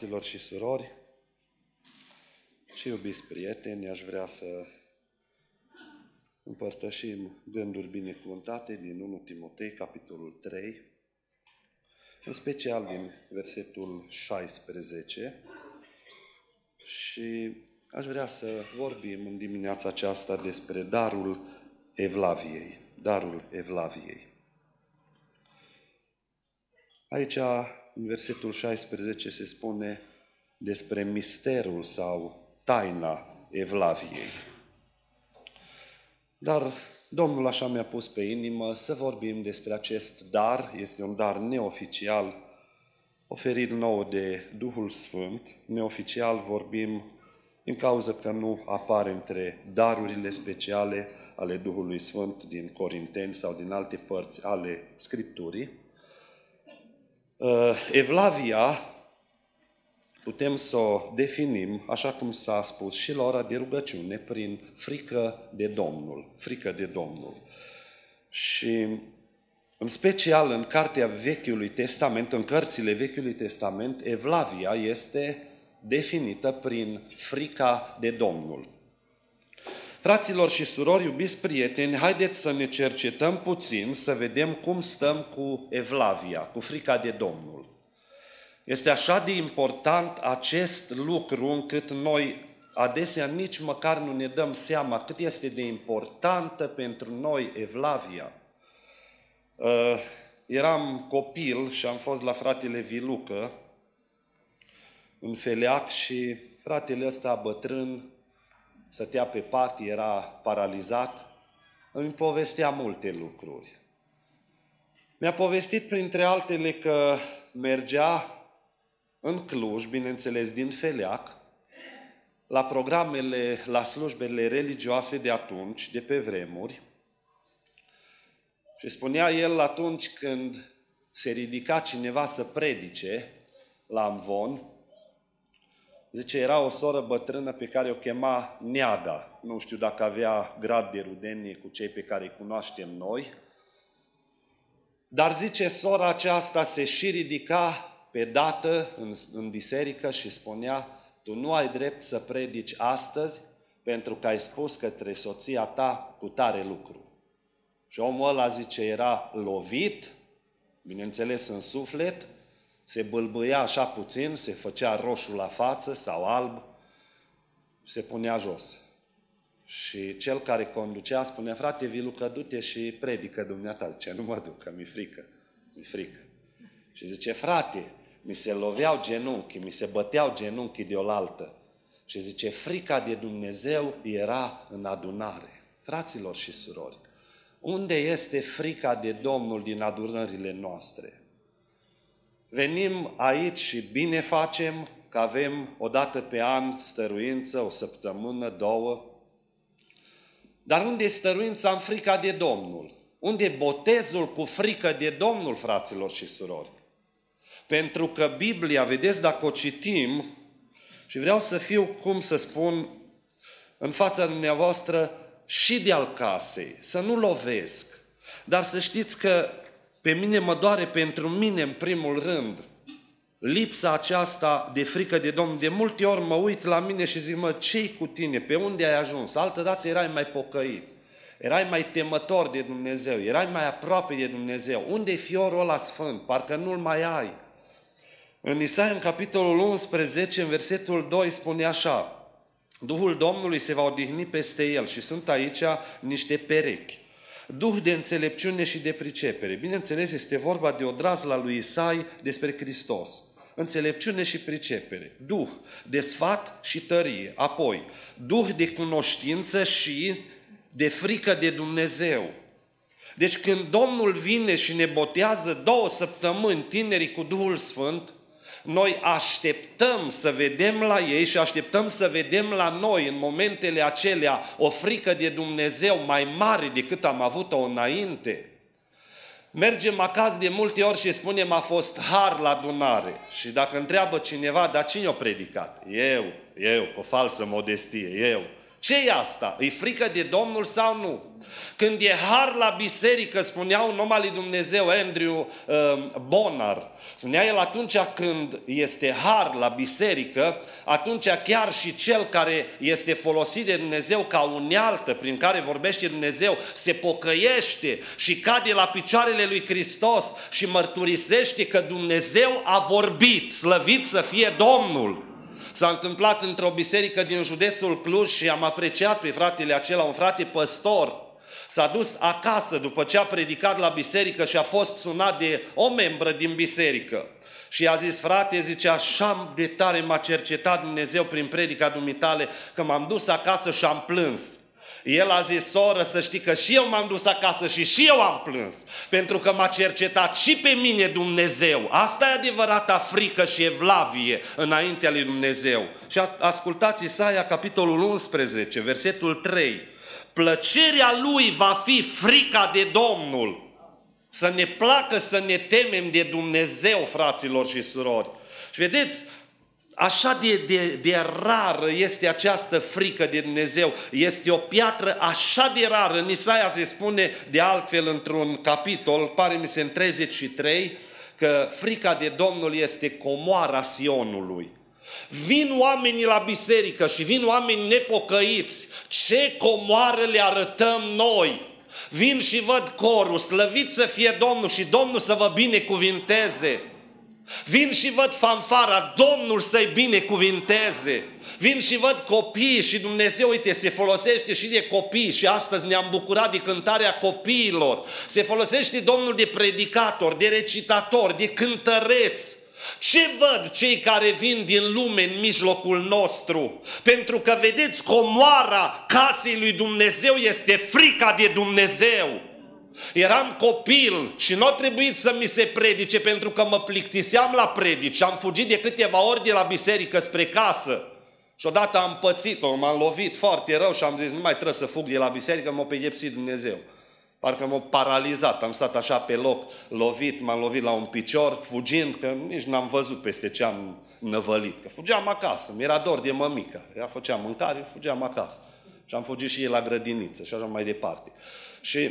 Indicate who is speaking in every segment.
Speaker 1: Fraților și surori și iubiți prieteni, aș vrea să împărtășim gânduri binecuvântate din 1 Timotei, capitolul 3, în special din versetul 16, și aș vrea să vorbim în dimineața aceasta despre darul Evlaviei. Darul Evlaviei. Aici, în versetul 16, se spune despre misterul sau taina Evlaviei. Dar Domnul așa mi-a pus pe inimă să vorbim despre acest dar. Este un dar neoficial oferit nou de Duhul Sfânt. Neoficial vorbim din cauza că nu apare între darurile speciale ale Duhului Sfânt din Corinteni sau din alte părți ale Scripturii. Evlavia putem să o definim, așa cum s-a spus și la ora de rugăciune, prin frică de Domnul. Frică de Domnul. Și în special în cartea Vechiului Testament, în cărțile Vechiului Testament, Evlavia este definită prin frica de Domnul. Fraților și surori, iubiți prieteni, haideți să ne cercetăm puțin, să vedem cum stăm cu Evlavia, cu frica de Domnul. Este așa de important acest lucru încât noi adesea nici măcar nu ne dăm seama cât este de importantă pentru noi Evlavia. Eram copil și am fost la fratele Vilucă în Feleac și fratele ăsta bătrân stătea pe pat, era paralizat, îmi povestea multe lucruri. Mi-a povestit printre altele că mergea în Cluj, bineînțeles din Feleac, la programele, la slujbele religioase de atunci, de pe vremuri, și spunea el atunci când se ridica cineva să predice la amvon, zice, era o soră bătrână pe care o chema Neada. Nu știu dacă avea grad de rudenie cu cei pe care îi cunoaștem noi. Dar zice, sora aceasta se și ridica pe dată în biserică și spunea, tu nu ai drept să predici astăzi pentru că ai spus către soția ta cu tare lucru. Și omul ăla, zice, era lovit, bineînțeles în suflet, se bâlbâia așa puțin, se făcea roșu la față sau alb și se punea jos. Și cel care conducea spunea, frate Vilucă, du-te și predică dumneata. Zice, nu mă duc, că mi-e frică. Mi-e frică. Și zice, frate, mi se loveau genunchii, mi se băteau genunchii de oaltă. Și zice, frica de Dumnezeu era în adunare. Fraților și surori, unde este frica de Domnul din adunările noastre? Venim aici și bine facem că avem o dată pe an stăruință, o săptămână, două. Dar unde e stăruința în frica de Domnul? Unde e botezul cu frică de Domnul, fraților și surori? Pentru că Biblia, vedeți, dacă o citim, și vreau să fiu, cum să spun, în fața dumneavoastră și de-al casei, să nu lovesc, dar să știți că pe mine mă doare pentru mine, în primul rând, lipsa aceasta de frică de Domnul. De multe ori mă uit la mine și zic, mă, ce-i cu tine? Pe unde ai ajuns? Altădată erai mai pocăit, erai mai temător de Dumnezeu, erai mai aproape de Dumnezeu. Unde-i fiorul ăla sfânt? Parcă nu-l mai ai. În Isaia, în capitolul 11, în versetul 2, spune așa, Duhul Domnului se va odihni peste el și sunt aici niște perechi. Duh de înțelepciune și de pricepere. Bineînțeles, este vorba de odrazla lui Isai despre Hristos. Înțelepciune și pricepere. Duh de sfat și tărie. Apoi, duh de cunoștință și de frică de Dumnezeu. Deci când Domnul vine și ne botează 2 săptămâni tinerii cu Duhul Sfânt, noi așteptăm să vedem la ei și așteptăm să vedem la noi în momentele acelea o frică de Dumnezeu mai mare decât am avut-o înainte. Mergem acasă de multe ori și spunem, a fost har la adunare. Și dacă întreabă cineva, dar cine a predicat? Eu, cu falsă modestie, eu. Ce e asta? E frică de Domnul sau nu? Când e har la biserică, spunea un om al lui Dumnezeu, Andrew Bonar, spunea el, atunci când este har la biserică, atunci chiar și cel care este folosit de Dumnezeu ca unealtă prin care vorbește Dumnezeu, se pocăiește și cade la picioarele lui Hristos și mărturisește că Dumnezeu a vorbit, slăvit să fie Domnul. S-a întâmplat într-o biserică din județul Cluj și am apreciat pe fratele acela, un frate păstor. S-a dus acasă după ce a predicat la biserică și a fost sunat de o membră din biserică. Și i-a zis, frate, zice, așa de tare m-a cercetat Dumnezeu prin predica dumitale că m-am dus acasă și am plâns. El a zis, soră, să știi că și eu m-am dus acasă și eu am plâns, pentru că m-a cercetat și pe mine Dumnezeu. Asta e adevărata frică și evlavie înaintea lui Dumnezeu. Și ascultați Isaia, capitolul 11, versetul 3. Plăcerea lui va fi frica de Domnul. Să ne placă să ne temem de Dumnezeu, fraților și surori. Și vedeți, așa de rară este această frică de Dumnezeu. Este o piatră așa de rară. În Isaia se spune de altfel într-un capitol, pare mi se în 33, că frica de Domnul este comoara Sionului. Vin oamenii la biserică și vin oameni nepocăiți. Ce comoară le arătăm noi? Vin și văd corul, slăvit să fie Domnul și Domnul să vă binecuvinteze. Vin și văd fanfara, Domnul să-i binecuvinteze. Vin și văd copii și Dumnezeu, uite, se folosește și de copii și astăzi ne-am bucurat de cântarea copiilor. Se folosește Domnul de predicator, de recitator, de cântăreți. Ce văd cei care vin din lume în mijlocul nostru? Pentru că, vedeți, comoara casei lui Dumnezeu este frica de Dumnezeu. Eram copil și nu a trebuit să mi se predice pentru că mă plictiseam la predici și am fugit de câteva ori de la biserică spre casă. Și odată am pățit-o, m-am lovit foarte rău și am zis, nu mai trebuie să fug de la biserică, m-a pedepsit Dumnezeu. Parcă m-a paralizat, am stat așa pe loc, lovit, m-am lovit la un picior, fugind, că nici n-am văzut peste ce am năvălit. Că fugeam acasă, mi-era dor de mămică. Ea făcea mâncare, fugeam acasă. Și am fugit și ei la grădiniță și așa mai departe. Și,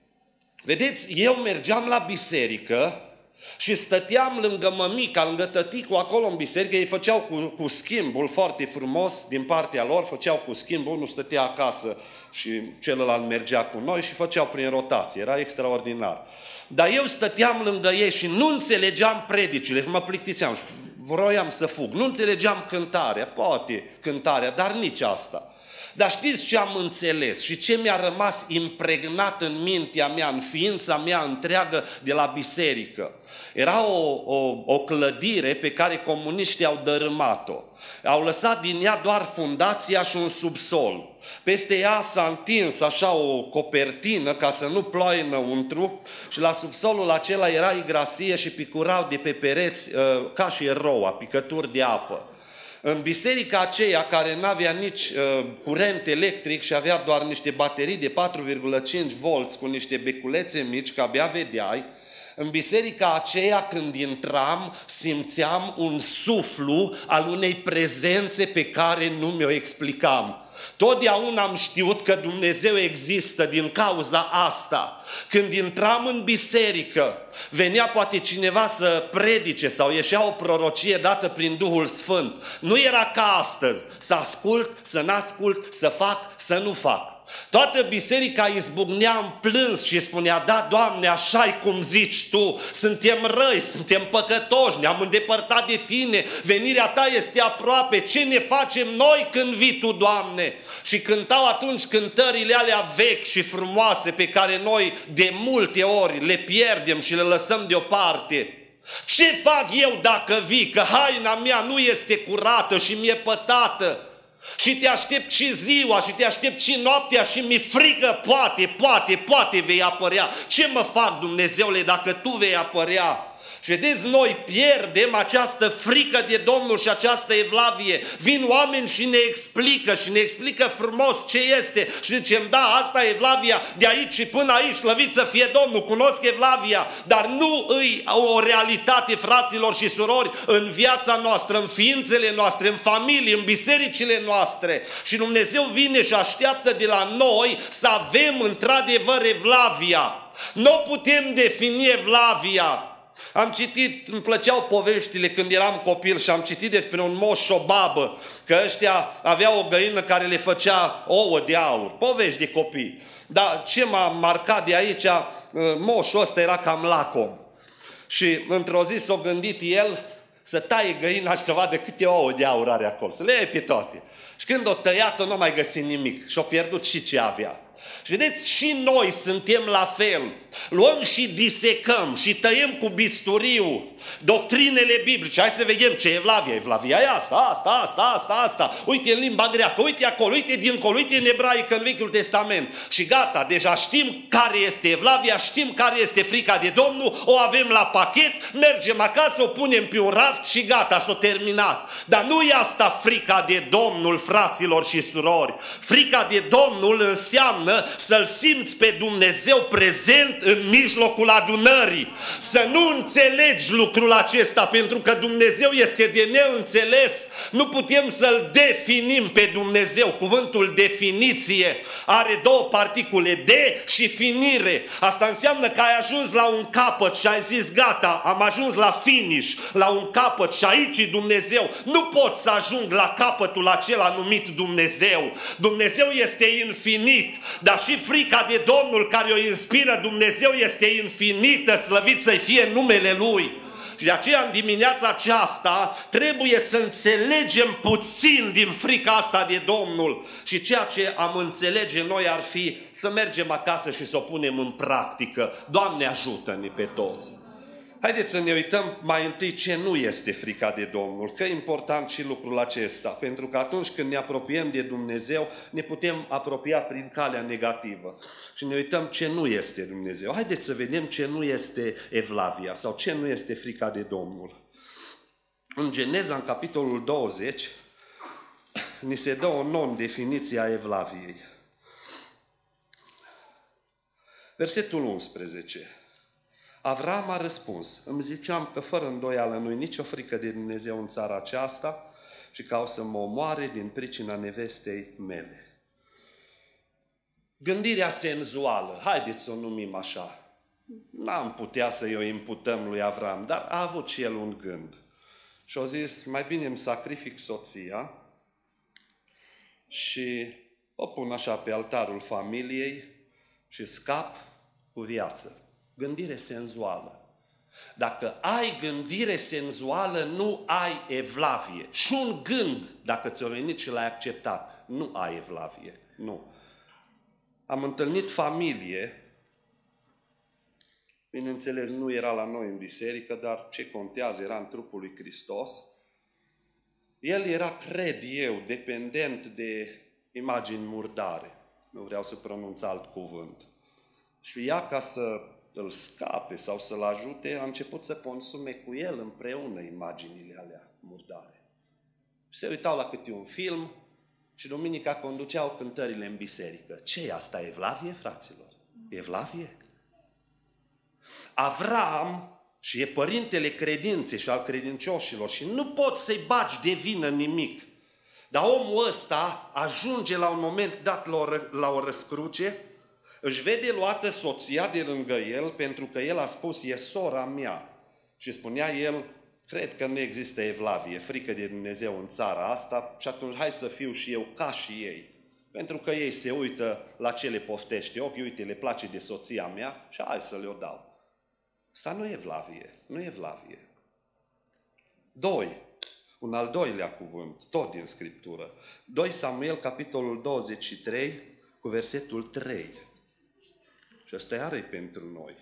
Speaker 1: vedeți, eu mergeam la biserică și stăteam lângă mămica, lângă tăticul acolo în biserică, ei făceau cu schimbul foarte frumos din partea lor, făceau cu schimbul, unul stătea acasă și celălalt mergea cu noi și făceau prin rotație, era extraordinar. Dar eu stăteam lângă ei și nu înțelegeam predicile, mă plictiseam și vroiam să fug, nu înțelegeam cântarea, poate cântarea, dar nici asta. Dar știți ce am înțeles și ce mi-a rămas impregnat în mintea mea, în ființa mea întreagă de la biserică? Era o clădire pe care comuniștii au dărâmat-o. Au lăsat din ea doar fundația și un subsol. Peste ea s-a întins așa o copertină ca să nu ploaie înăuntru și la subsolul acela era igrasie și picurau de pe pereți ca și eroa, picături de apă. În biserica aceea, care n-avea nici curent electric și avea doar niște baterii de 4,5 volți cu niște beculețe mici, că abia vedeai, în biserica aceea, când intram, simțeam un suflu al unei prezențe pe care nu mi-o explicam. Totdeauna am știut că Dumnezeu există din cauza asta. Când intram în biserică, venea poate cineva să predice sau ieșea o prorocie dată prin Duhul Sfânt. Nu era ca astăzi, să ascult, să n-ascult, să fac, să nu fac. Toată biserica izbucnea în plâns și spunea, da, Doamne, așa-i cum zici Tu, suntem răi, suntem păcătoși, ne-am îndepărtat de Tine, venirea Ta este aproape, ce ne facem noi când vii Tu, Doamne? Și cântau atunci cântările alea vechi și frumoase pe care noi de multe ori le pierdem și le lăsăm deoparte. Ce fac eu dacă vii, că haina mea nu este curată și mi-e pătată? Și te aștept și ziua, și te aștept și noaptea și mi-e frică, poate vei apărea. Ce mă fac, Dumnezeule, dacă Tu vei apărea? Și vedeți, noi pierdem această frică de Domnul și această evlavie. Vin oameni și ne explică frumos ce este. Și zicem, da, asta e evlavia de aici și până aici, slăvit să fie Domnul, cunosc evlavia, dar nu îi o realitate, fraților și surori, în viața noastră, în ființele noastre, în familie, în bisericile noastre. Și Dumnezeu vine și așteaptă de la noi să avem într-adevăr evlavia. Nu putem defini evlavia. Am citit, îmi plăceau poveștile când eram copil și am citit despre un moș și o babă, că ăștia aveau o găină care le făcea ouă de aur. Povești de copii. Dar ce m-a marcat de aici, moșul ăsta era cam lacom. Și într-o zi s-a gândit el să taie găina și să vadă câte ouă de aur are acolo, să le iei pe toate. Și când o tăiat-o, nu a mai găsit nimic și a pierdut și ce avea. Și vedeți, și noi suntem la fel. Luăm și disecăm și tăiem cu bisturiu doctrinele biblice. Hai să vedem ce e evlavia. Evlavia e asta. Uite în limba greacă, uite acolo, uite dincolo, uite în ebraică, în Vechiul Testament. Și gata, deja știm care este evlavia, știm care este frica de Domnul, o avem la pachet, mergem acasă, o punem pe un raft și gata, s-a terminat. Dar nu e asta frica de Domnul, fraților și surori. Frica de Domnul înseamnă să-L simți pe Dumnezeu prezent în mijlocul adunării. Să nu înțelegi lucrul acesta, pentru că Dumnezeu este de neînțeles. Nu putem să-L definim pe Dumnezeu. Cuvântul definiție are două particule, de și finire. Asta înseamnă că ai ajuns la un capăt și ai zis gata, am ajuns la finish, la un capăt și aici e Dumnezeu. Nu pot să ajung la capătul acela numit Dumnezeu. Dumnezeu este infinit, dar și frica de Domnul care o inspiră Dumnezeu este infinită, slăvit să-i fie numele Lui. Și de aceea în dimineața aceasta trebuie să înțelegem puțin din frica asta de Domnul. Și ceea ce am înțelege noi ar fi să mergem acasă și să o punem în practică. Doamne, ajută-ne pe toți! Haideți să ne uităm mai întâi ce nu este frica de Domnul, că e important și lucrul acesta, pentru că atunci când ne apropiem de Dumnezeu, ne putem apropia prin calea negativă. Și ne uităm ce nu este Dumnezeu. Haideți să vedem ce nu este evlavia sau ce nu este frica de Domnul. În Geneza, în capitolul 20, ni se dă o non-definiție a evlaviei. Versetul 11. Avram a răspuns, îmi ziceam că fără îndoială nu-i nicio frică de Dumnezeu în țara aceasta și că o să mă omoare din pricina nevestei mele. Gândirea senzuală, haideți să o numim așa. N-am putea să-i o imputăm lui Avram, dar a avut și el un gând. Și a zis, mai bine îmi sacrific soția și o pun așa pe altarul familiei și scap cu viață. Gândire senzuală. Dacă ai gândire senzuală, nu ai evlavie. Și un gând, dacă ți-o venit și l-ai acceptat, nu ai evlavie. Nu. Am întâlnit familie, bineînțeles, nu era la noi în biserică, dar ce contează, era în trupul lui Hristos. El era, cred eu, dependent de imagini murdare. Nu vreau să pronunț alt cuvânt. Și ea, ca să îl scape sau să-l ajute, a început să consume cu el împreună imaginile alea murdare. Se uitau la câte un film și duminica conduceau cântările în biserică. Ce e asta? Evlavie, fraților? Evlavie? Avram și e părintele credinței și al credincioșilor și nu poți să-i bagi de vină nimic. Dar omul ăsta ajunge la un moment dat la o răscruce, își vede luată soția de lângă el pentru că el a spus, e sora mea. Și spunea el, cred că nu există evlavie, frică de Dumnezeu în țara asta și atunci hai să fiu și eu ca și ei. Pentru că ei se uită la ce le poftește ochii, uite, le place de soția mea și hai să le-o dau. Asta nu e evlavie, nu e evlavie. 2. Un al doilea cuvânt, tot din Scriptură. 2 Samuel, capitolul 23, cu versetul 3. Și ăsta iară pentru noi.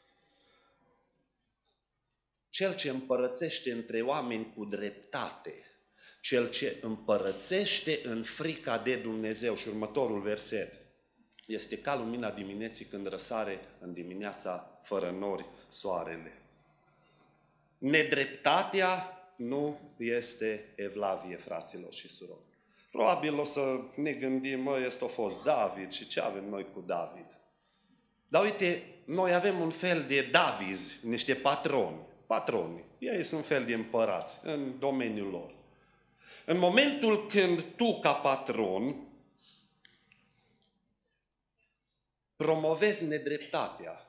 Speaker 1: Cel ce împărățește între oameni cu dreptate, cel ce împărățește în frica de Dumnezeu. Și următorul verset este ca lumina dimineții când răsare în dimineața fără nori soarele. Nedreptatea nu este evlavie, fraților și surori. Probabil o să ne gândim, este a fost David și ce avem noi cu David? Dar uite, noi avem un fel de Davizi, niște patroni. Ei sunt un fel de împărați în domeniul lor. În momentul când tu, ca patron, promovezi nedreptatea,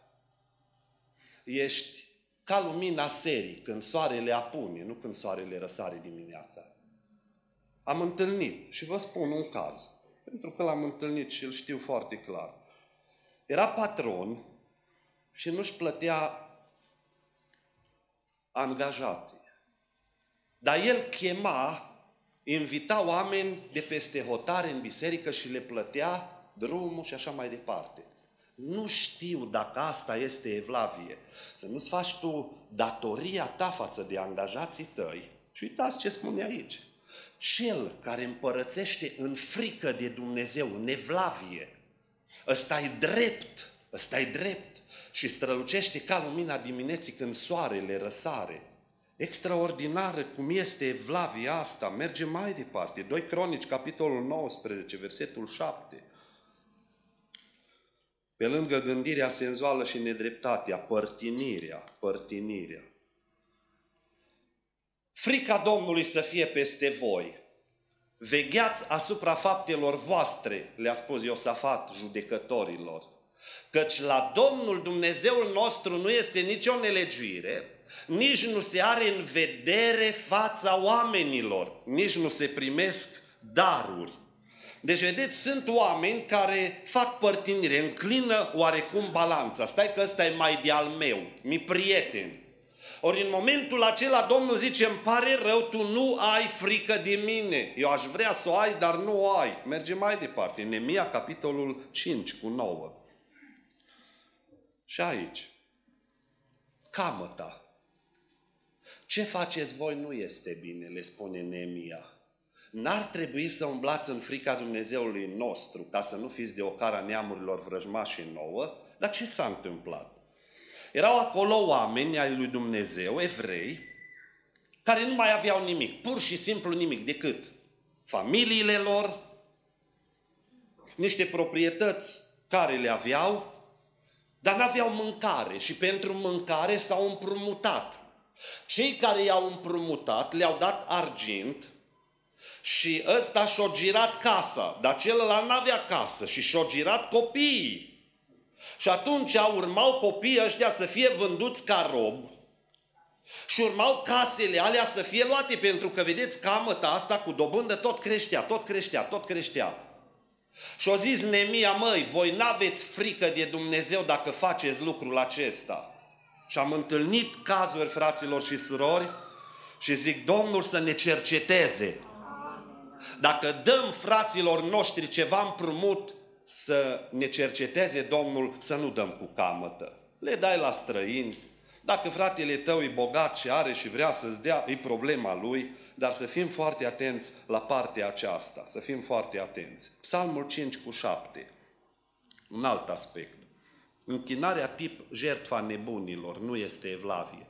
Speaker 1: ești ca lumina serii, când soarele apune, nu când soarele răsare dimineața. Am întâlnit, și vă spun un caz, pentru că l-am întâlnit și îl știu foarte clar. Era patron și nu-și plătea angajații. Dar el invita oameni de peste hotare în biserică și le plătea drumul și așa mai departe. Nu știu dacă asta este evlavie. Să nu-ți faci tu datoria ta față de angajații tăi. Și uitați ce spune aici. Cel care împărățește în frică de Dumnezeu, în evlavie, ăsta-i drept și strălucește ca lumina dimineții când soarele răsare. Extraordinară cum este evlavia asta. Merge mai departe. 2 Cronici, capitolul 19, versetul 7. Pe lângă gândirea senzuală și nedreptatea, părtinirea. Frica Domnului să fie peste voi. Vegheați asupra faptelor voastre, le-a spus Iosafat judecătorilor, căci la Domnul Dumnezeul nostru nu este nicio nelegiuire, nici nu se are în vedere fața oamenilor, nici nu se primesc daruri. Deci, vedeți, sunt oameni care fac părtinire, înclină oarecum balanța. Stai că ăsta e mai de-al meu, mi prieten. Ori în momentul acela Domnul zice, îmi pare rău, tu nu ai frică de mine. Eu aș vrea să o ai, dar nu o ai. Merge mai departe. Neemia, capitolul 5, cu 9. Și aici, camăta. Ce faceți voi nu este bine, le spune Neemia. N-ar trebui să umblați în frica Dumnezeului nostru, ca să nu fiți de ocara neamurilor vrăjmași nouă. Dar ce s-a întâmplat? Erau acolo oameni ai lui Dumnezeu, evrei, care nu mai aveau nimic, pur și simplu nimic, decât familiile lor, niște proprietăți care le aveau, dar n-aveau mâncare și pentru mâncare s-au împrumutat. Cei care i-au împrumutat le-au dat argint și ăsta și-o girat casa, dar celălalt n-avea casă și și-o girat copiii. Și atunci urmau copiii ăștia să fie vânduți ca rob și urmau casele alea să fie luate, pentru că, vedeți, camăta asta cu dobândă tot creștea. Și o zis Neemia, măi, voi n-aveți frică de Dumnezeu dacă faceți lucrul acesta. Și am întâlnit cazuri, fraților și surori, și zic, Domnul să ne cerceteze. Dacă dăm fraților noștri ceva împrumut, să ne cerceteze Domnul să nu dăm cu camătă. Le dai la străini. Dacă fratele tău e bogat și are și vrea să-ți dea, e problema lui, dar să fim foarte atenți la partea aceasta. Să fim foarte atenți. Psalmul 5 cu 7. Un alt aspect. Închinarea tip jertfa nebunilor nu este evlavie.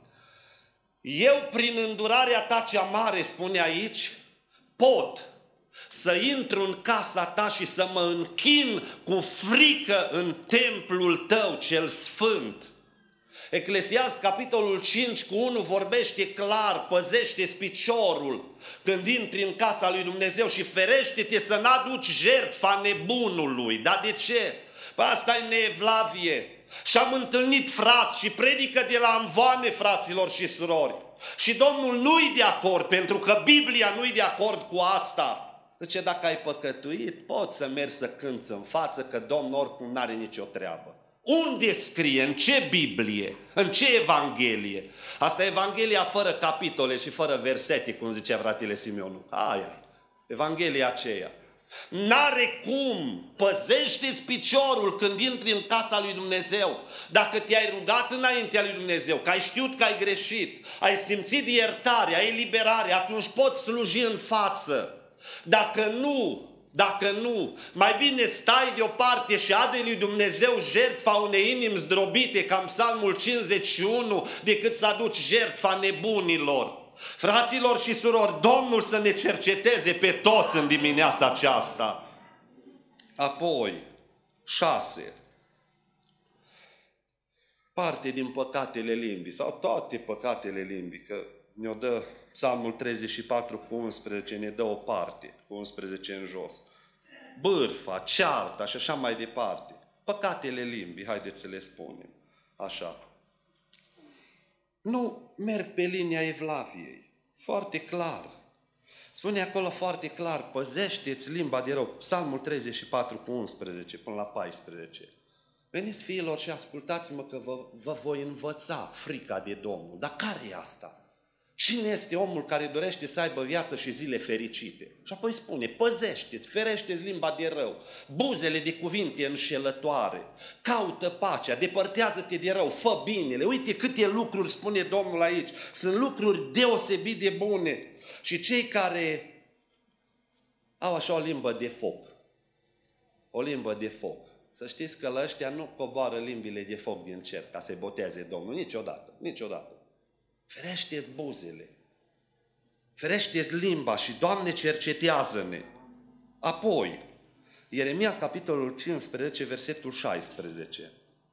Speaker 1: Eu, prin îndurarea ta cea mare, spune aici, pot să intru în casa ta și să mă închin cu frică în templul tău cel sfânt. Eclesiast, capitolul 5 cu 1 vorbește clar, păzește-ți piciorul când intri în casa lui Dumnezeu și ferește-te să n-aduci jertfa nebunului. Dar de ce? Păi asta e neevlavie. Și am întâlnit frați și predică de la amvoane, fraților și surori. Și Domnul nu-i de acord, pentru că Biblia nu-i de acord cu asta. Zice, dacă ai păcătuit, poți să mergi să cânți în față, că Domnul oricum n-are nicio treabă. Unde scrie? În ce Biblie? În ce Evanghelie? Asta e Evanghelia fără capitole și fără versete, cum zicea fratele Simeonu. Aia, Evanghelia aceea. N-are cum. Păzește-ți piciorul când intri în casa lui Dumnezeu. Dacă te-ai rugat înaintea lui Dumnezeu, că ai știut că ai greșit, ai simțit iertare, ai eliberare, atunci poți sluji în față. Dacă nu, Dacă nu, mai bine stai deoparte și ade lui Dumnezeu jertfa unei inimi zdrobite, ca în Psalmul 51, decât să aduci jertfa nebunilor. Fraților și surori, Domnul să ne cerceteze pe toți în dimineața aceasta. Apoi, 6. Parte din păcatele limbii, sau toate păcatele limbii, că ne-o dă Psalmul 34 cu 11, ne dă o parte, cu 11 în jos. Bârfa, cearta și așa mai departe. Păcatele limbii, haideți să le spunem. Așa. Nu merg pe linia evlaviei. Foarte clar. Spune acolo foarte clar, păzește-ți limba de rău. Psalmul 34 cu 11 până la 14. Veniți, fiilor, și ascultați-mă că vă voi învăța frica de Domnul. Dar care e asta? Cine este omul care dorește să aibă viață și zile fericite? Și apoi spune, păzește-ți, ferește-ți limba de rău, buzele de cuvinte înșelătoare, caută pacea, depărtează-te de rău, fă binele. Uite câte lucruri spune Domnul aici. Sunt lucruri deosebit de bune. Și cei care au așa o limbă de foc, o limbă de foc, să știți că la ăștia nu coboară limbile de foc din cer ca să-i boteze Domnul, niciodată, niciodată. Ferește-ți buzele, ferește-ți limba și, Doamne, cercetează-ne. Apoi, Ieremia, capitolul 15, versetul 16.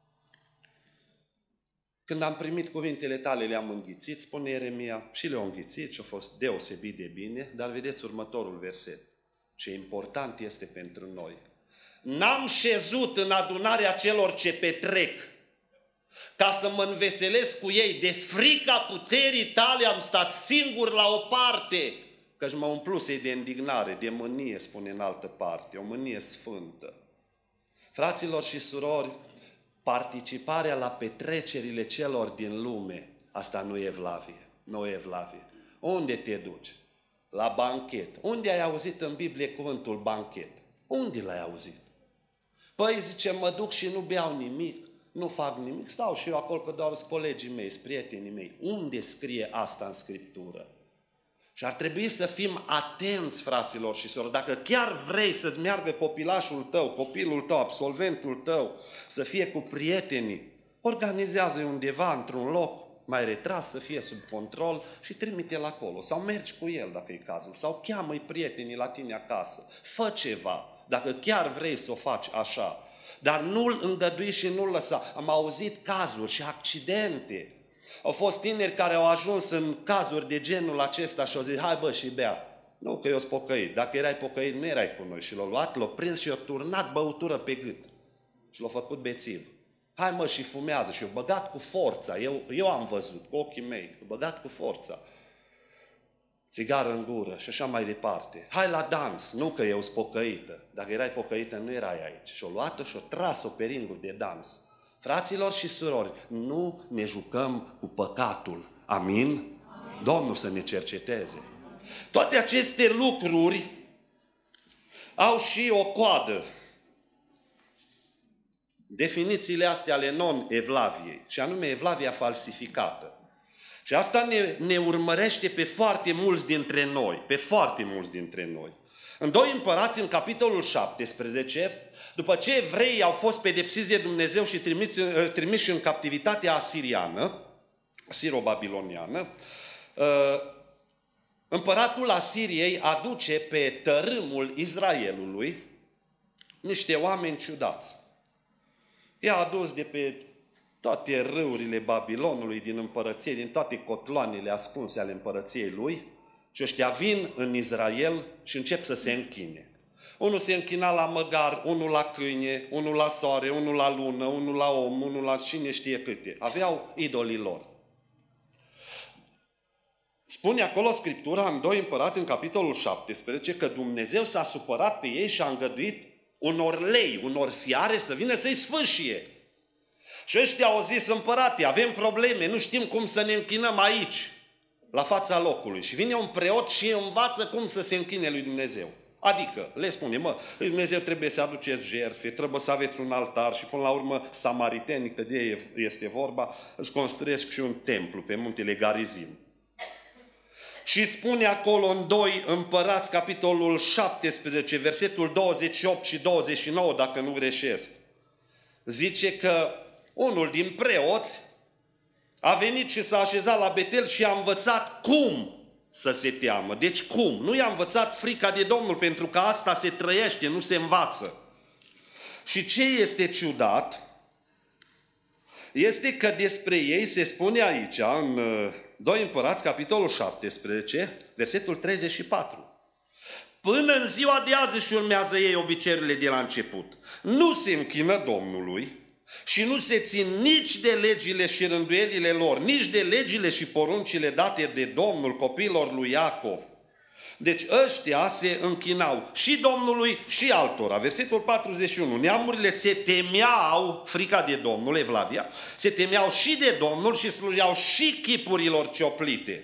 Speaker 1: Când am primit cuvintele tale, le-am înghițit, spune Ieremia, și le-au înghițit și a fost deosebit de bine, dar vedeți următorul verset. Ce important este pentru noi. N-am șezut în adunarea celor ce petrec, ca să mă înveselesc cu ei. De frica puterii tale am stat singur la o parte, căci mă umpluse de indignare, de mânie, spune în altă parte, o mânie sfântă. Fraților și surori, participarea la petrecerile celor din lume, asta nu e evlavie, nu e evlavie. Unde te duci? La banchet. Unde ai auzit în Biblie cuvântul banchet? Unde l-ai auzit? Păi zice, mă duc și nu beau nimic, nu fac nimic, stau și eu acolo că doar sunt colegii mei, sunt prietenii mei. Unde scrie asta în Scriptură? Și ar trebui să fim atenți, fraților și sorori. Dacă chiar vrei să-ți meargă copilașul tău, copilul tău, absolventul tău, să fie cu prietenii, organizează-i undeva într-un loc mai retras, să fie sub control și trimite-l acolo. Sau mergi cu el, dacă e cazul, sau cheamă-i prietenii la tine acasă. Fă ceva, dacă chiar vrei să o faci așa. Dar nu-l îngădui și nu-l lăsa. Am auzit cazuri și accidente. Au fost tineri care au ajuns în cazuri de genul acesta și au zis, hai bă și bea. Nu, că eu sunt pocăit. Dacă erai pocăit, nu erai cu noi. Și l-au luat, l-au prins și i-au turnat băutură pe gât. Și l-au făcut bețiv. Hai mă și fumează. Și i-au băgat cu forța. Eu am văzut cu ochii mei. I-au băgat cu forța. Țigară în gură și așa mai departe. Hai la dans. Nu că eu sunt pocăită. Dacă erai pocăită, nu erai aici. Și-o luat-o și-o tras-o pe ringul de dans. Fraților și surori, nu ne jucăm cu păcatul. Amin? Amin? Domnul să ne cerceteze. Toate aceste lucruri au și o coadă. Definițiile astea ale non-evlaviei, și anume evlavia falsificată. Și asta ne urmărește pe foarte mulți dintre noi, pe foarte mulți dintre noi. În 2 Împărați, în capitolul 17, după ce evreii au fost pedepsiți de Dumnezeu și trimiși în captivitatea asiriană, asiro-babiloniană, împăratul Asiriei aduce pe tărâmul Israelului niște oameni ciudați. I-a adus de pe toate râurile Babilonului, din împărăție, din toate cotloanele ascunse ale împărăției lui, și ăștia vin în Israel și încep să se închine. Unul se închina la măgar, unul la câine, unul la soare, unul la lună, unul la om, unul la cine știe câte. Aveau idolii lor. Spune acolo Scriptura, în 2 Împărați, în capitolul 17, că Dumnezeu s-a supărat pe ei și a îngăduit unor lei, unor fiare să vină să-i sfâșie. Și ăștia au zis, împărate, avem probleme, nu știm cum să ne închinăm aici, la fața locului. Și vine un preot și învață cum să se închine lui Dumnezeu. Adică, le spune, lui Dumnezeu trebuie să aduceți jertfe, trebuie să aveți un altar și până la urmă samaritenii, că de ei este vorba, își construiesc și un templu pe muntele Garizim. Și spune acolo în 2 Împărați, capitolul 17, versetul 28 și 29, dacă nu greșesc. Zice că unul din preoți a venit și s-a așezat la Betel și a învățat cum să se teamă. Deci cum? Nu i-a învățat frica de Domnul, pentru că asta se trăiește, nu se învață. Și ce este ciudat este că despre ei se spune aici, în 2 Împărați, capitolul 17, versetul 34. Până în ziua de azi și urmează ei obiceiurile de la început. Nu se închină Domnului și nu se țin nici de legile și rânduielile lor, nici de legile și poruncile date de Domnul copiilor lui Iacov. Deci ăștia se închinau și Domnului și altora. Versetul 41. Neamurile se temeau, frica de Domnul, Evlavia, se temeau și de Domnul și slujeau și chipurilor cioplite.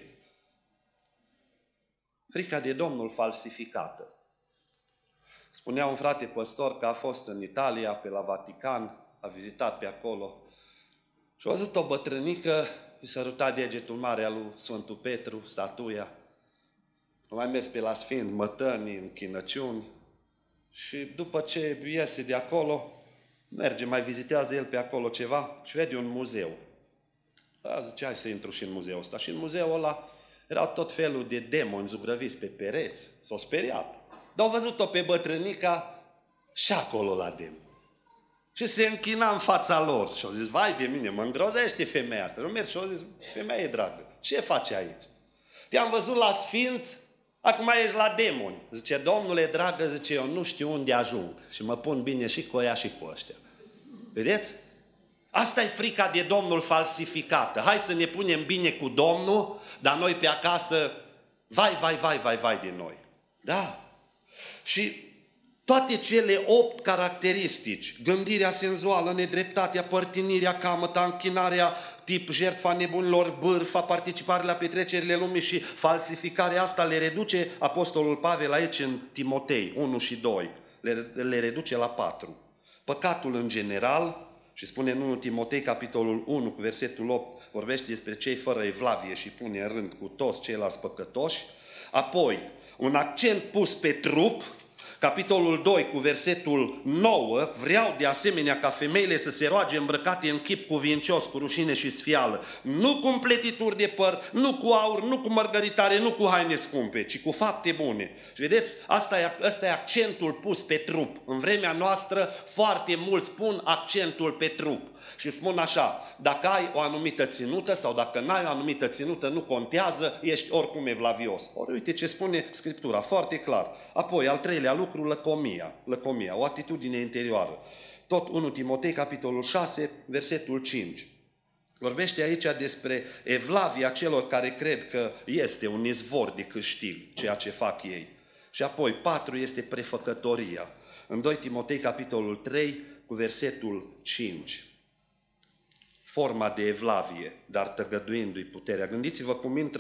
Speaker 1: Frica de Domnul falsificată. Spunea un frate păstor că a fost în Italia, pe la Vatican, a vizitat pe acolo și a văzut o bătrânică, îi săruta degetul mare al lui Sfântul Petru, statuia. A mai mers pe la Sfânt, mătănii, închinăciuni și după ce iese de acolo, merge, mai vizitează el pe acolo ceva și vede un muzeu. Zice, hai să intru și în muzeul ăsta. Și în muzeul ăla erau tot felul de demoni zugrăviți pe pereți. S-au speriat. Dar au văzut-o pe bătrânica și acolo la demoni. Și se închina în fața lor. Și au zis, vai de mine, mă îngrozește femeia asta. Nu mergi și au zis, femeie dragă, ce faci aici? Te-am văzut la sfinți, acum ești la demoni. Zice, Domnule dragă, zice, eu nu știu unde ajung. Și mă pun bine și cu ea și cu ăștia. Vedeți? Asta e frica de Domnul falsificată. Hai să ne punem bine cu Domnul, dar noi pe acasă, vai de noi. Da. Și toate cele 8 caracteristici, gândirea senzuală, nedreptatea, părtinirea, camăta, închinarea, tip jertfa nebunilor, bârfa, participarea la petrecerile lumii și falsificarea asta le reduce Apostolul Pavel aici în Timotei 1 și 2. Le reduce la 4. Păcatul în general, și spune în 1 Timotei, capitolul 1, cu versetul 8, vorbește despre cei fără evlavie și pune în rând cu toți ceilalți păcătoși. Apoi, un accent pus pe trup, capitolul 2, cu versetul 9, vreau de asemenea ca femeile să se roage îmbrăcate în chip cuvincios, cu rușine și sfială, nu cu împletituri de păr, nu cu aur, nu cu mărgăritare, nu cu haine scumpe, ci cu fapte bune. Și vedeți, ăsta e accentul pus pe trup. În vremea noastră foarte mulți pun accentul pe trup și spun așa, dacă ai o anumită ținută sau dacă n-ai o anumită ținută, nu contează, ești oricum evlavios. Ori uite ce spune Scriptura, foarte clar. Apoi, al treilea lucru, lăcomia, o atitudine interioară. Tot 1 Timotei, capitolul 6, versetul 5. Vorbește aici despre evlavia celor care cred că este un izvor de câștig, ceea ce fac ei. Și apoi, 4 este prefăcătoria. În 2 Timotei, capitolul 3, cu versetul 5. Forma de evlavie, dar tăgăduindu-i puterea. Gândiți-vă cum intră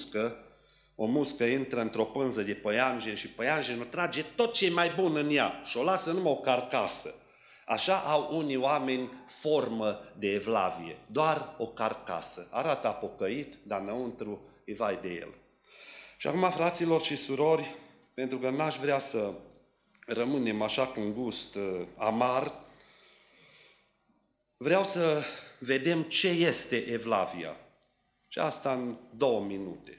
Speaker 1: o muscă intră într-o pânză de păianjen și păianjenul trage tot ce e mai bun în ea și o lasă numai o carcasă. Așa au unii oameni formă de evlavie, doar o carcasă. Arată apocăit, dar înăuntru e vai de el. Și acum, fraților și surori, pentru că n-aș vrea să rămânem așa cu un gust amar, vreau să vedem ce este evlavia. Și asta în 2 minute.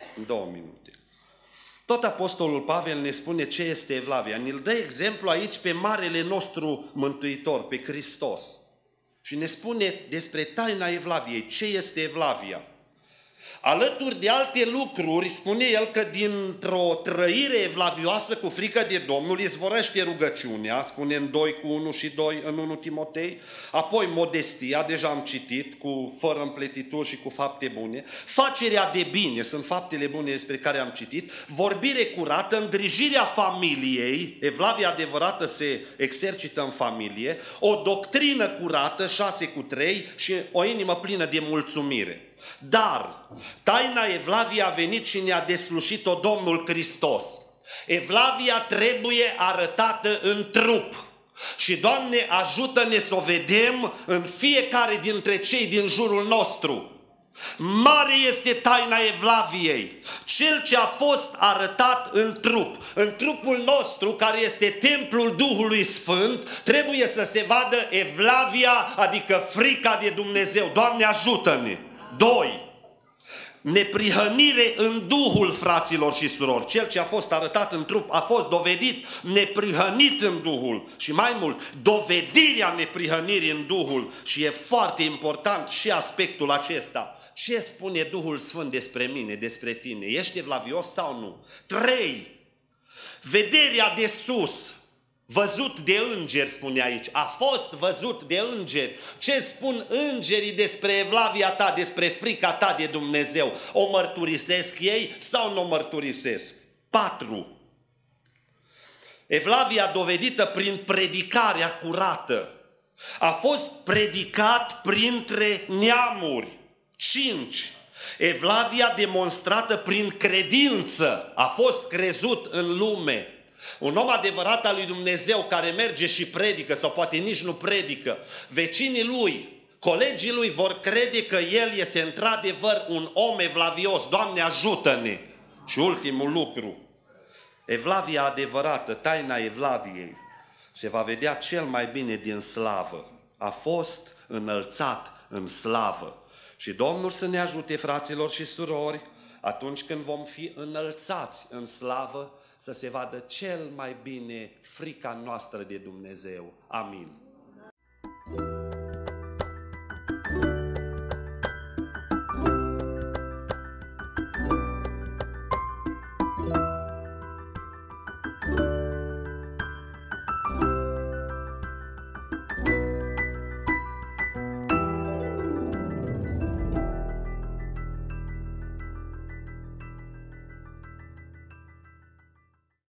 Speaker 1: Tot Apostolul Pavel ne spune ce este evlavia. Ne-l dă exemplu aici pe marele nostru Mântuitor, pe Hristos. Și ne spune despre taina evlaviei. Ce este evlavia? Alături de alte lucruri, spune el că dintr-o trăire evlavioasă cu frică de Domnul izvorăște rugăciunea, spune în 2 cu 1 și 2 în 1 Timotei, apoi modestia, deja am citit, cu fără împletituri și cu fapte bune, facerea de bine, sunt faptele bune despre care am citit, vorbire curată, îngrijirea familiei, evlavia adevărată se exercită în familie, o doctrină curată, 6 cu 3 și o inimă plină de mulțumire. Dar taina evlaviei a venit și ne-a deslușit-o Domnul Hristos. Evlavia trebuie arătată în trup. Și, Doamne, ajută-ne să o vedem în fiecare dintre cei din jurul nostru. Mare este taina Evlaviei, cel ce a fost arătat în trupul nostru, care este templul Duhului Sfânt, trebuie să se vadă Evlavia, adică frica de Dumnezeu. Doamne, ajută-ne! 2. Neprihănire în Duhul, fraților și surori. Cel ce a fost arătat în trup a fost dovedit neprihănit în Duhul. Și mai mult, dovedirea neprihănirii în Duhul. Și e foarte important și aspectul acesta. Ce spune Duhul Sfânt despre mine, despre tine? Ești evlavios sau nu? 3. Vederea de sus, văzut de îngeri, spune aici. A fost văzut de îngeri. Ce spun îngerii despre evlavia ta, despre frica ta de Dumnezeu? O mărturisesc ei sau nu o mărturisesc? 4. Evlavia dovedită prin predicarea curată. A fost predicat printre neamuri. 5. Evlavia demonstrată prin credință. A fost crezut în lume. Un om adevărat al lui Dumnezeu care merge și predică, sau poate nici nu predică, vecinii lui, colegii lui vor crede că el este într-adevăr un om evlavios. Doamne, ajută-ne! Și ultimul lucru, evlavia adevărată, taina evlaviei, se va vedea cel mai bine din slavă. A fost înălțat în slavă. Și Domnul să ne ajute, fraților și surori, atunci când vom fi înălțați în slavă, să se vadă cel mai bine frica noastră de Dumnezeu. Amin.